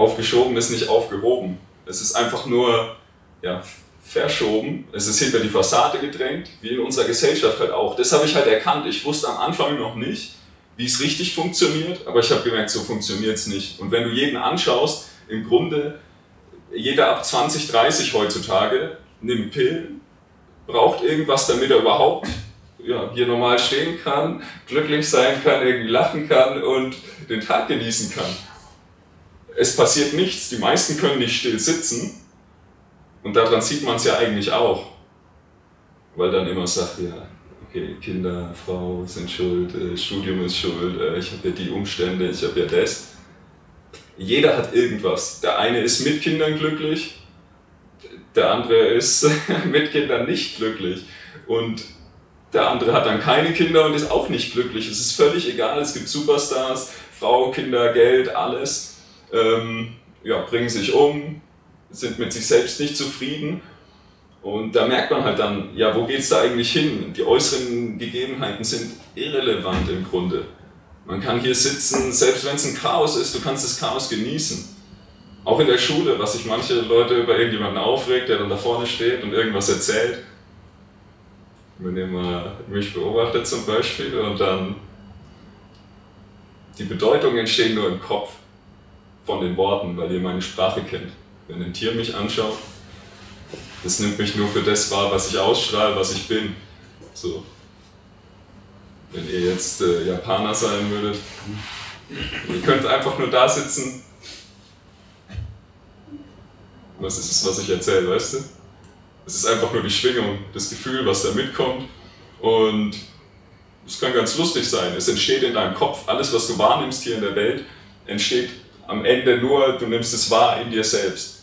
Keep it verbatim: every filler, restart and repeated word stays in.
Aufgeschoben ist nicht aufgehoben. Es ist einfach nur ja, verschoben. Es ist hinter die Fassade gedrängt, wie in unserer Gesellschaft halt auch. Das habe ich halt erkannt. Ich wusste am Anfang noch nicht, wie es richtig funktioniert, aber ich habe gemerkt, so funktioniert es nicht. Und wenn du jeden anschaust, im Grunde, jeder ab zwanzig, dreißig heutzutage nimmt Pillen, braucht irgendwas, damit er überhaupt ja, hier normal stehen kann, glücklich sein kann, irgendwie lachen kann und den Tag genießen kann. Es passiert nichts, die meisten können nicht still sitzen und daran sieht man es ja eigentlich auch, weil dann immer sagt, ja, okay, Kinder, Frau sind schuld, äh, Studium ist schuld, äh, ich habe ja die Umstände, ich habe ja das. Jeder hat irgendwas. Der eine ist mit Kindern glücklich, der andere ist mit Kindern nicht glücklich und der andere hat dann keine Kinder und ist auch nicht glücklich. Es ist völlig egal, es gibt Superstars, Frau, Kinder, Geld, alles, ähm, ja, bringen sich um, sind mit sich selbst nicht zufrieden. Und da merkt man halt dann, ja, wo geht es da eigentlich hin? Die äußeren Gegebenheiten sind irrelevant im Grunde. Man kann hier sitzen, selbst wenn es ein Chaos ist, du kannst das Chaos genießen. Auch in der Schule, was sich manche Leute über irgendjemanden aufregt, der dann da vorne steht und irgendwas erzählt. Wenn ihr mal mich beobachtet zum Beispiel und dann die Bedeutung entsteht nur im Kopf von den Worten, weil ihr meine Sprache kennt. Wenn ein Tier mich anschaut, das nimmt mich nur für das wahr, was ich ausstrahle, was ich bin. So. Wenn ihr jetzt äh, Japaner sein würdet, ihr könnt einfach nur da sitzen. Was ist es, was ich erzähle, weißt du? Es ist einfach nur die Schwingung, das Gefühl, was da mitkommt. Und es kann ganz lustig sein. Es entsteht in deinem Kopf, alles, was du wahrnimmst hier in der Welt, entsteht am Ende nur, du nimmst es wahr in dir selbst.